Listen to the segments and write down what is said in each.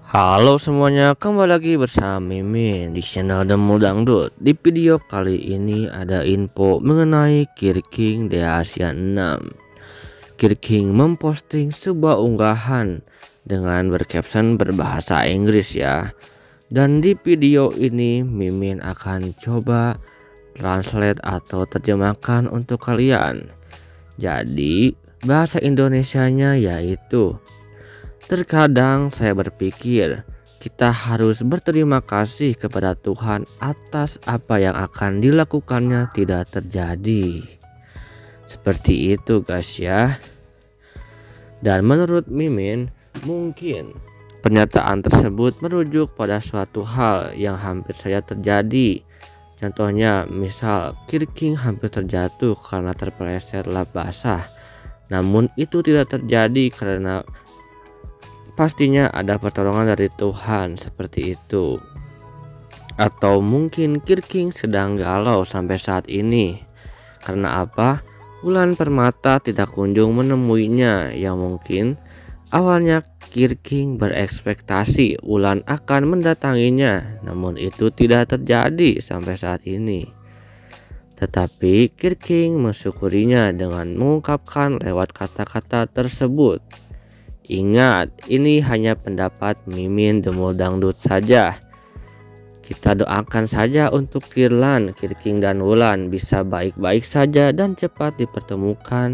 Halo semuanya, kembali lagi bersama Mimin di channel Demu Dangdut. Di video kali ini ada info mengenai Kir King di Asia 6. Kir King memposting sebuah unggahan dengan bercaption berbahasa Inggris ya. Dan di video ini Mimin akan coba translate atau terjemahkan untuk kalian. Jadi bahasa Indonesianya yaitu: terkadang saya berpikir kita harus berterima kasih kepada Tuhan atas apa yang akan dilakukannya tidak terjadi. Seperti itu guys ya. Dan menurut Mimin, mungkin pernyataan tersebut merujuk pada suatu hal yang hampir saja terjadi. Contohnya misal Kir King hampir terjatuh karena terpeleset lap basah. Namun itu tidak terjadi karena pastinya ada pertolongan dari Tuhan, seperti itu. Atau mungkin Kir King sedang galau sampai saat ini. Karena apa? Wulan Permata tidak kunjung menemuinya. Yang mungkin awalnya Kir King berekspektasi Wulan akan mendatanginya, namun itu tidak terjadi sampai saat ini. Tetapi Kir King mensyukurinya dengan mengungkapkan lewat kata-kata tersebut. Ingat, ini hanya pendapat Mimin Demu Dangdut saja. Kita doakan saja untuk Kirlan, Kir King dan Wulan bisa baik-baik saja dan cepat dipertemukan.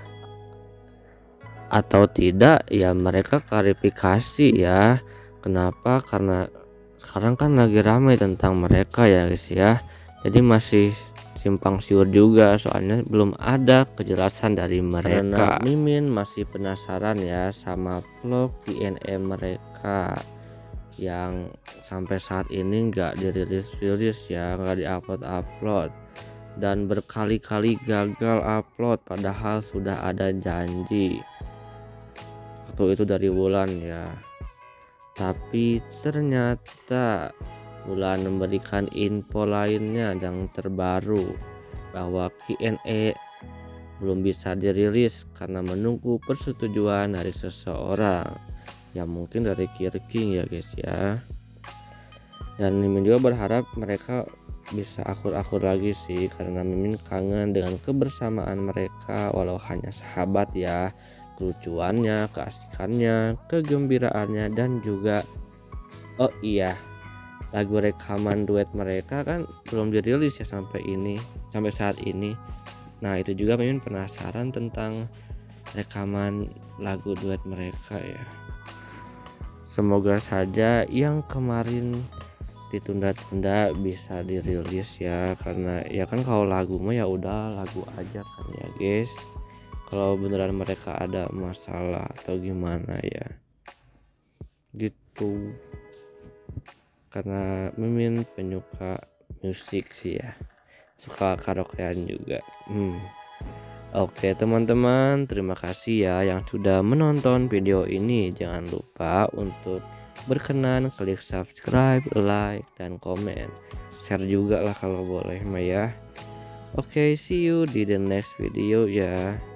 Atau tidak, ya mereka klarifikasi ya. Kenapa? Karena sekarang kan lagi ramai tentang mereka ya guys ya. Jadi masih simpang siur juga, soalnya belum ada kejelasan dari mereka. Karena Mimin masih penasaran ya sama vlog Q&A mereka yang sampai saat ini nggak dirilis ya, nggak diupload dan berkali-kali gagal upload padahal sudah ada janji waktu itu dari Wulan ya. Tapi ternyata Wulan memberikan info lainnya yang terbaru bahwa Q&A belum bisa dirilis karena menunggu persetujuan dari seseorang, ya mungkin dari Kir King ya guys ya. Dan Mimin juga berharap mereka bisa akur-akur lagi sih, karena Mimin kangen dengan kebersamaan mereka walau hanya sahabat ya. Kelucuannya, keasikannya, kegembiraannya, dan juga oh iya, lagu rekaman duet mereka kan belum dirilis ya sampai saat ini. Nah itu juga Mimin penasaran tentang rekaman lagu duet mereka ya. Semoga saja yang kemarin ditunda-tunda bisa dirilis ya, karena ya kan kalau lagu mah ya udah lagu aja kan ya guys. Kalau beneran mereka ada masalah atau gimana ya gitu, karena Mimin penyuka musik sih ya, suka karaokean juga. Oke teman-teman, terima kasih ya yang sudah menonton video ini. Jangan lupa untuk berkenan klik subscribe, like, dan komen, share juga lah kalau boleh mah ya. Oke, see you di the next video ya.